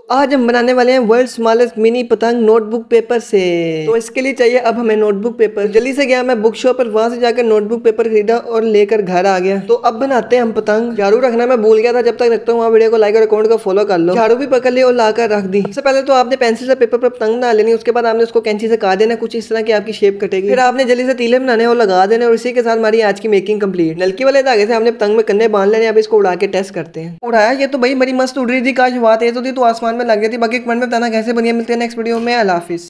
आज हम बनाने वाले हैं वर्ल्ड स्मॉलेस्ट मिनी पतंग नोटबुक पेपर से। तो इसके लिए चाहिए अब हमें नोटबुक पेपर। जल्दी से गया मैं बुक शॉप पर, वहां से जाकर नोटबुक पेपर खरीदा और लेकर घर आ गया। तो अब बनाते हैं हम पतंग। झाड़ू रखना मैं भूल गया था, जब तक रखता हूँ वहाँ वीडियो को लाइक और अकाउंट को फॉलो कर लो। झाड़ू भी पकड़ ली और लाकर रख दी। सबसे पहले तो आपने पेंसिल से पेपर पर पतंग बना लेनी, उसके बाद आपने उसको कैंची से काट देना, कुछ इस तरह की आपकी शेप कटेगी। फिर आपने जल्दी से तीले बनाने और लगा देने, और इसी के साथ हमारी आज की मेकिंग कंप्लीट। नलकी वाले धागे से हमने पतंग में कन्ने बांध लेने। अब इसको उड़ा के टेस्ट करते हैं। उड़ाया ये तो भाई बड़ी मस्त उड़ रही थी, काश बात है तो आसमान में लग गई थी। बाकी कमेंट में बताना कैसे बनी है। मिलते हैं नेक्स्ट वीडियो में। अल्लाह हाफिज।